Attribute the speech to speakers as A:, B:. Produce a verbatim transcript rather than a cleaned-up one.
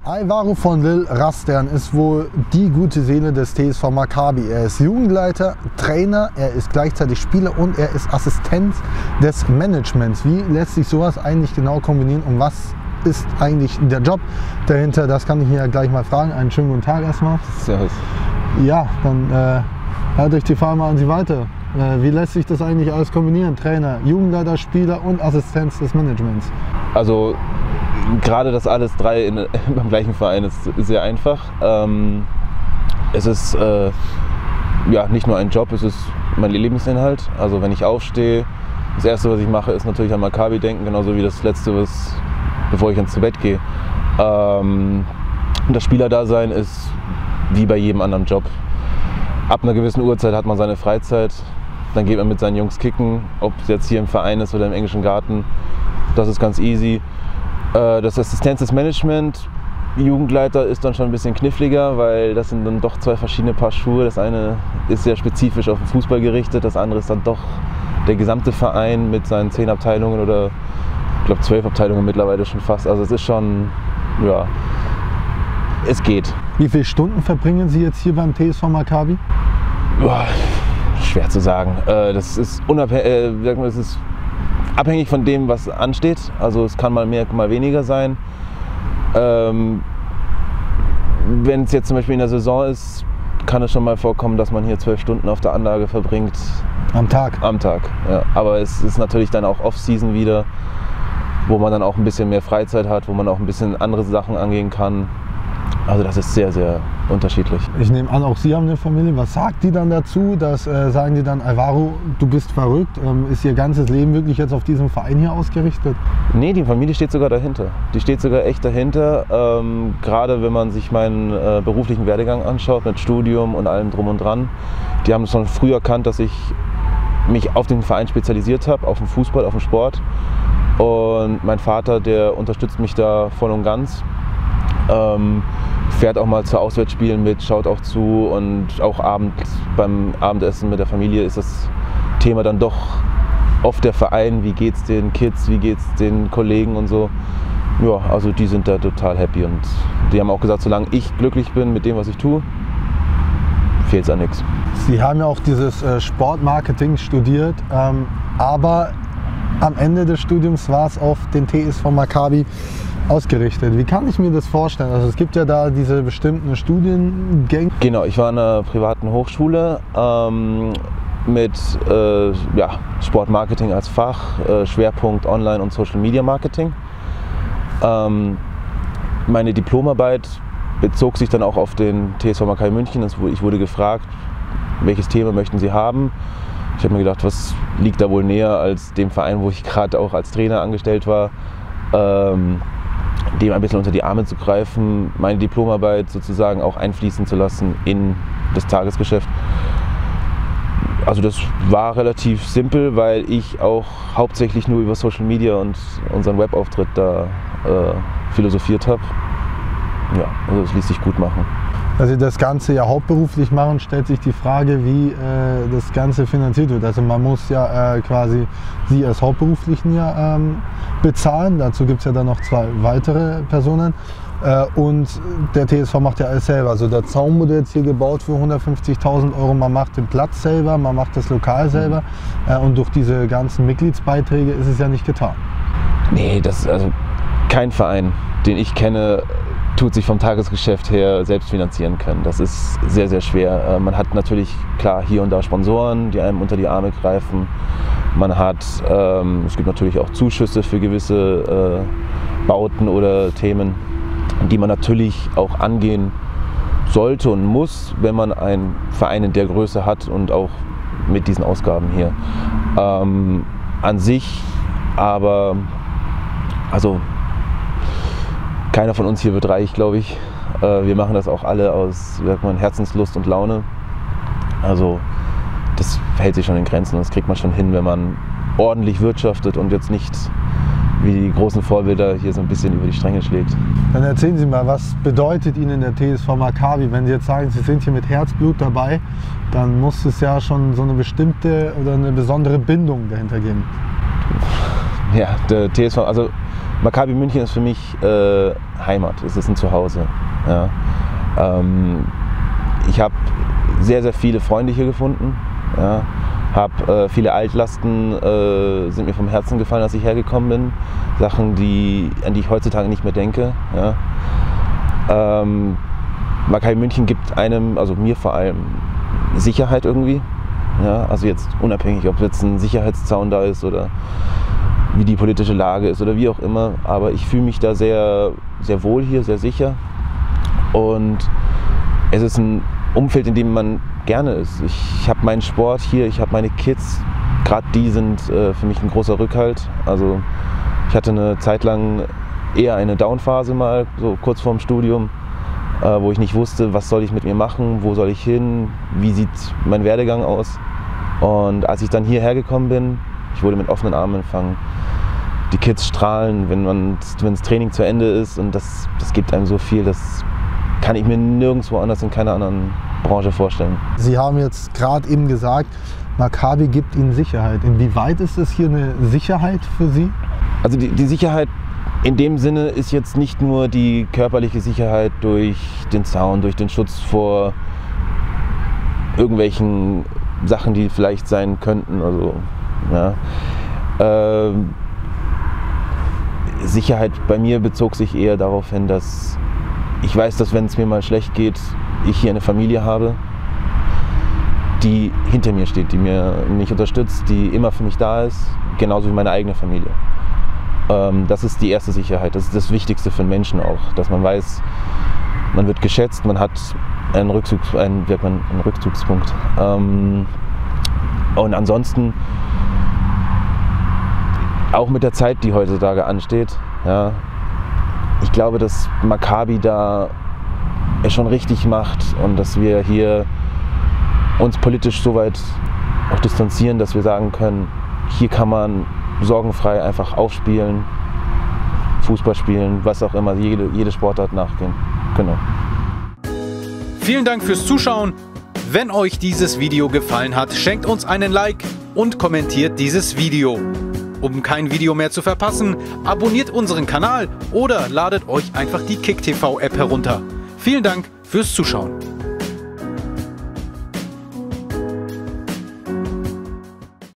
A: Alvaro von Lille Rastern ist wohl die gute Seele des T S V Maccabi. Er ist Jugendleiter, Trainer, er ist gleichzeitig Spieler und er ist Assistent des Managements. Wie lässt sich sowas eigentlich genau kombinieren und was ist eigentlich der Job dahinter? Das kann ich hier gleich mal fragen. Einen schönen guten Tag erstmal.
B: Servus.
A: Ja, dann äh, halte ich die Frage mal an Sie weiter. Äh, wie lässt sich das eigentlich alles kombinieren? Trainer, Jugendleiter, Spieler und Assistenz des Managements.
B: Also gerade das alles drei in, beim gleichen Verein ist sehr einfach. Ähm, es ist äh, ja, nicht nur ein Job, es ist mein Lebensinhalt. Also wenn ich aufstehe, das Erste, was ich mache, ist natürlich an Maccabi denken, genauso wie das Letzte, was, bevor ich ins Bett gehe. Ähm, das Spielerdasein ist wie bei jedem anderen Job. Ab einer gewissen Uhrzeit hat man seine Freizeit, dann geht man mit seinen Jungs kicken, ob es jetzt hier im Verein ist oder im englischen Garten. Das ist ganz easy. Das Assistenz des Management, Jugendleiter ist dann schon ein bisschen kniffliger, weil das sind dann doch zwei verschiedene Paar Schuhe. Das eine ist sehr spezifisch auf den Fußball gerichtet, das andere ist dann doch der gesamte Verein mit seinen zehn Abteilungen oder ich glaube zwölf Abteilungen mittlerweile schon fast. Also es ist schon, ja, es geht.
A: Wie viele Stunden verbringen Sie jetzt hier beim T S V Maccabi?
B: Boah, schwer zu sagen. Das ist unabhängig, äh, das ist abhängig von dem, was ansteht. Also es kann mal mehr, mal weniger sein. Ähm, wenn es jetzt zum Beispiel in der Saison ist, kann es schon mal vorkommen, dass man hier zwölf Stunden auf der Anlage verbringt.
A: Am Tag?
B: Am Tag, ja. Aber es ist natürlich dann auch Off-Season wieder, wo man dann auch ein bisschen mehr Freizeit hat, wo man auch ein bisschen andere Sachen angehen kann. Also das ist sehr, sehr unterschiedlich.
A: Ich nehme an, auch Sie haben eine Familie. Was sagt die dann dazu? Das äh, sagen die dann, Alvaro, du bist verrückt? Ähm, ist Ihr ganzes Leben wirklich jetzt auf diesen Verein hier ausgerichtet?
B: Nee, die Familie steht sogar dahinter. Die steht sogar echt dahinter. Ähm, gerade wenn man sich meinen äh, beruflichen Werdegang anschaut, mit Studium und allem drum und dran. Die haben schon früh erkannt, dass ich mich auf den Verein spezialisiert habe, auf den Fußball, auf den Sport. Und mein Vater, der unterstützt mich da voll und ganz. Ähm, fährt auch mal zu Auswärtsspielen mit, schaut auch zu und auch abends beim Abendessen mit der Familie ist das Thema dann doch oft der Verein, wie geht's den Kids, wie geht's den Kollegen und so. Ja, also die sind da total happy und die haben auch gesagt, solange ich glücklich bin mit dem, was ich tue, fehlt es an nichts.
A: Sie haben ja auch dieses äh, Sportmarketing studiert, ähm, aber am Ende des Studiums war es auf den T S V Maccabi ausgerichtet. Wie kann ich mir das vorstellen? Also es gibt ja da diese bestimmten Studiengänge.
B: Genau, ich war an einer privaten Hochschule ähm, mit äh, ja, Sportmarketing als Fach, äh, Schwerpunkt Online- und Social Media Marketing. Ähm, meine Diplomarbeit bezog sich dann auch auf den T S V Maccabi München. Ich wurde gefragt, welches Thema möchten Sie haben? Ich habe mir gedacht, was liegt da wohl näher als dem Verein, wo ich gerade auch als Trainer angestellt war. Ähm, dem ein bisschen unter die Arme zu greifen, meine Diplomarbeit sozusagen auch einfließen zu lassen in das Tagesgeschäft. Also das war relativ simpel, weil ich auch hauptsächlich nur über Social Media und unseren Webauftritt da äh, philosophiert habe. Ja, also das ließ sich gut machen.
A: Da Sie das Ganze ja hauptberuflich machen, stellt sich die Frage, wie äh, das Ganze finanziert wird. Also man muss ja äh, quasi Sie als Hauptberuflichen ja ähm, bezahlen. Dazu gibt es ja dann noch zwei weitere Personen. Äh, und der T S V macht ja alles selber. Also der Zaun wurde jetzt hier gebaut für hundertfünfzigtausend Euro. Man macht den Platz selber, man macht das Lokal selber. Äh, und durch diese ganzen Mitgliedsbeiträge ist es ja nicht getan.
B: Nee, das ist also kein Verein, den ich kenne, tut sich vom Tagesgeschäft her selbst finanzieren können. Das ist sehr, sehr schwer. Man hat natürlich, klar, hier und da Sponsoren, die einem unter die Arme greifen. Man hat, ähm, es gibt natürlich auch Zuschüsse für gewisse äh, Bauten oder Themen, die man natürlich auch angehen sollte und muss, wenn man einen Verein in der Größe hat und auch mit diesen Ausgaben hier. Ähm, an sich aber, also keiner von uns hier wird reich, glaube ich. Wir machen das auch alle aus, wie sagt man, Herzenslust und Laune. Also das hält sich schon in Grenzen. Das kriegt man schon hin, wenn man ordentlich wirtschaftet und jetzt nicht wie die großen Vorbilder hier so ein bisschen über die Stränge schlägt.
A: Dann erzählen Sie mal, was bedeutet Ihnen der T S V Maccabi? Wenn Sie jetzt sagen, Sie sind hier mit Herzblut dabei, dann muss es ja schon so eine bestimmte oder eine besondere Bindung dahinter geben.
B: Ja, der T S V, also Maccabi München ist für mich äh, Heimat, es ist ein Zuhause. Ja. Ähm, ich habe sehr, sehr viele Freunde hier gefunden. Ja. Habe äh, viele Altlasten äh, sind mir vom Herzen gefallen, als ich hergekommen bin. Sachen, die, an die ich heutzutage nicht mehr denke. Ja. Ähm, Maccabi München gibt einem, also mir vor allem, Sicherheit irgendwie. Ja. Also jetzt unabhängig, ob jetzt ein Sicherheitszaun da ist oder wie die politische Lage ist oder wie auch immer. Aber ich fühle mich da sehr, sehr wohl hier, sehr sicher. Und es ist ein Umfeld, in dem man gerne ist. Ich habe meinen Sport hier, ich habe meine Kids. Gerade die sind äh, für mich ein großer Rückhalt. Also ich hatte eine Zeit lang eher eine Downphase mal, so kurz vorm Studium, äh, wo ich nicht wusste, was soll ich mit mir machen, wo soll ich hin, wie sieht mein Werdegang aus. Und als ich dann hierher gekommen bin, ich wurde mit offenen Armen empfangen. Die Kids strahlen, wenn man, wenn das Training zu Ende ist, und das, das gibt einem so viel, das kann ich mir nirgendwo anders in keiner anderen Branche vorstellen.
A: Sie haben jetzt gerade eben gesagt, Maccabi gibt Ihnen Sicherheit. Inwieweit ist das hier eine Sicherheit für Sie?
B: Also die, die Sicherheit in dem Sinne ist jetzt nicht nur die körperliche Sicherheit durch den Zaun, durch den Schutz vor irgendwelchen Sachen, die vielleicht sein könnten. Also, ja. ähm, Sicherheit bei mir bezog sich eher darauf hin, dass ich weiß, dass wenn es mir mal schlecht geht, ich hier eine Familie habe, die hinter mir steht, die mir, mich unterstützt, die immer für mich da ist, genauso wie meine eigene Familie. Ähm, das ist die erste Sicherheit, das ist das Wichtigste für einen Menschen auch, dass man weiß, man wird geschätzt, man hat einen, Rückzugs, einen, einen Rückzugspunkt. Ähm, und ansonsten, auch mit der Zeit, die heutzutage ansteht, ja, ich glaube, dass Maccabi da es schon richtig macht und dass wir hier uns politisch so weit auch distanzieren, dass wir sagen können, hier kann man sorgenfrei einfach aufspielen, Fußball spielen, was auch immer, jede, jede Sportart nachgehen. Genau.
C: Vielen Dank fürs Zuschauen. Wenn euch dieses Video gefallen hat, schenkt uns einen Like und kommentiert dieses Video. Um kein Video mehr zu verpassen, abonniert unseren Kanal oder ladet euch einfach die KickTV App herunter. Vielen Dank fürs Zuschauen.